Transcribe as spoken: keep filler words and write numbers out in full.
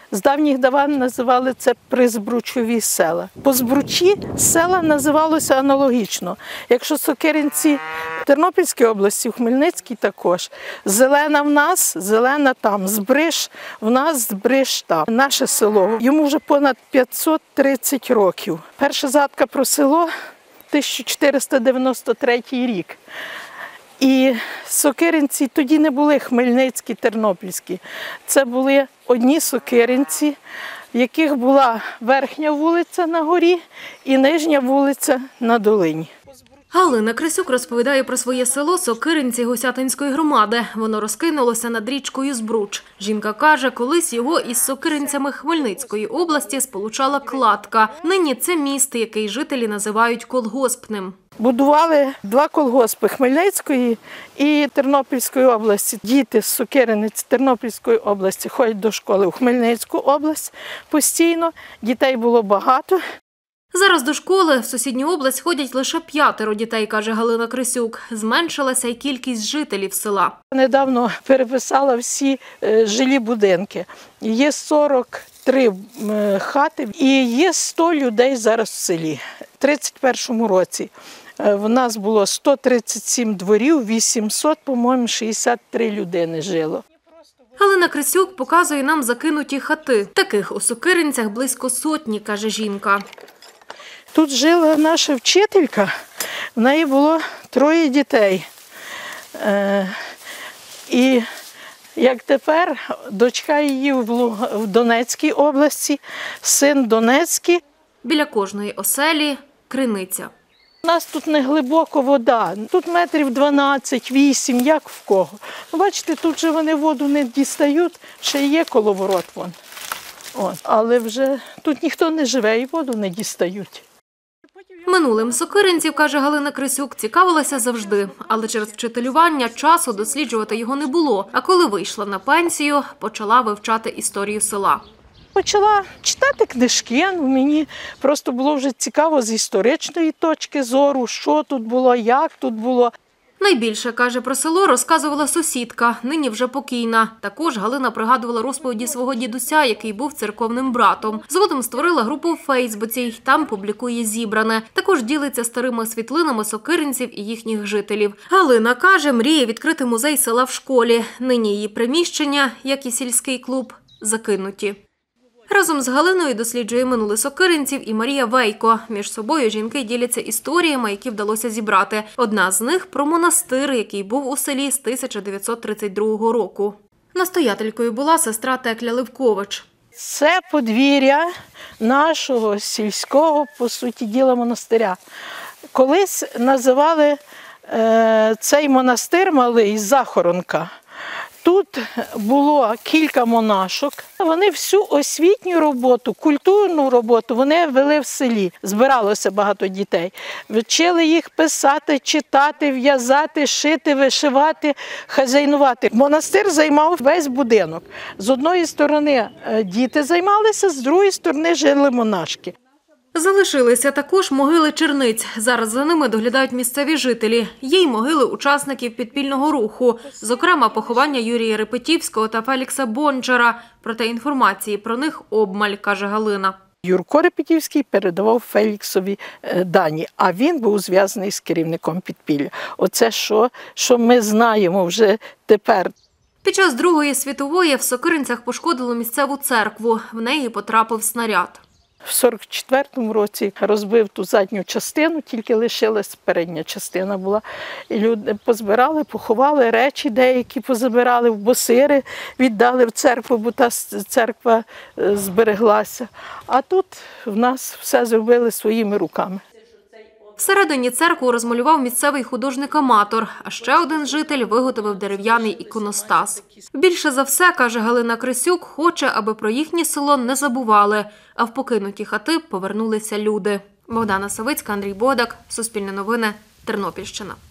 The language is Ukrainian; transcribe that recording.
З давніх давен називали це призбручові села. По Збручі села називалося аналогічно. Якщо Сокиринці в Тернопільській області, в Хмельницькій також. Зелена в нас, зелена там. Збриж в нас, Збриж там. Наше село, йому вже понад п'ятсот тридцять років. Перша згадка про село – тисяча чотириста дев'яносто третій рік. І Сокиринці тоді не були хмельницькі, тернопільські. Це були одні Сокиринці, в яких була верхня вулиця на горі і нижня вулиця на долині. Галина Крисюк розповідає про своє село Сокиринці Гусятинської громади. Воно розкинулося над річкою Збруч. Жінка каже, колись його із Сокиринцями Хмельницької області сполучала кладка. Нині це міст, який жителі називають колгоспним. Будували два колгоспи Хмельницької і Тернопільської області. Діти з Сокиринець Тернопільської області ходять до школи в Хмельницьку область постійно. Дітей було багато. Зараз до школи в сусідню область ходять лише п'ятеро дітей, каже Галина Крисюк. Зменшилася й кількість жителів села. Недавно переписала всі жилі будинки. Є сорок три хати і є сто людей зараз в селі. У тридцять першому році в нас було сто тридцять сім дворів, вісімсот, по-моєму, шістдесят три людини жило. Галина Крисюк показує нам закинуті хати. Таких у Сокиринцях близько сотні, каже жінка. Тут жила наша вчителька, в неї було троє дітей. І як тепер, дочка її в Донецькій області, син Донецький. Біля кожної оселі – криниця. У нас тут не глибоко вода, тут метрів дванадцять, вісім, як в кого. Бачите, тут же вони воду не дістають, ще є коловорот вон. О, але вже тут ніхто не живе і воду не дістають. Минулим сокиринців, каже Галина Крисюк, цікавилася завжди, але через вчителювання часу досліджувати його не було. А коли вийшла на пенсію, почала вивчати історію села. Почала читати книжки, мені просто було вже цікаво з історичної точки зору, що тут було, як тут було. Найбільше, каже, про село розказувала сусідка, нині вже покійна. Також Галина пригадувала розповіді свого дідуся, який був церковним братом. Згодом створила групу у Фейсбуці й там публікує зібране. Також ділиться старими світлинами сокиринців і їхніх жителів. Галина каже, мріє відкрити музей села в школі. Нині її приміщення, як і сільський клуб, закинуті. Разом з Галиною досліджує минуле сокиринців і Марія Вейко. Між собою жінки діляться історіями, які вдалося зібрати. Одна з них – про монастир, який був у селі з тисяча дев'ятсот тридцять другого року. Настоятелькою була сестра Текля Левкович. Це подвір'я нашого сільського, по суті діла, монастиря. Колись називали е, цей монастир малий Захоронка. Тут було кілька монашок. Вони всю освітню роботу, культурну роботу вони вели в селі. Збиралося багато дітей. Вчили їх писати, читати, в'язати, шити, вишивати, хазяйнувати. Монастир займав весь будинок. З одної сторони діти займалися, з другої сторони жили монашки. Залишилися також могили черниць. Зараз за ними доглядають місцеві жителі. Є й могили учасників підпільного руху. Зокрема, поховання Юрія Репетівського та Фелікса Бончара. Проте інформації про них обмаль, каже Галина. Юрко Репетівський передавав Феліксові дані, а він був зв'язаний з керівником підпілля. Оце що, що ми знаємо вже тепер. Під час Другої світової в Сокиринцях пошкодило місцеву церкву. В неї потрапив снаряд. В сорок четвертому році розбив ту задню частину, тільки лишилась передня частина була. І люди позбирали, поховали речі, деякі позабирали в босири, віддали в церкву, бо та церква збереглася. А тут в нас все зробили своїми руками. Всередині церкву розмалював місцевий художник-аматор, а ще один житель виготовив дерев'яний іконостас. Більше за все, каже Галина Крисюк, хоче, аби про їхнє село не забували, а в покинуті хати повернулися люди. Богдана Савицька, Андрій Бодак, Суспільне новини, Тернопільщина.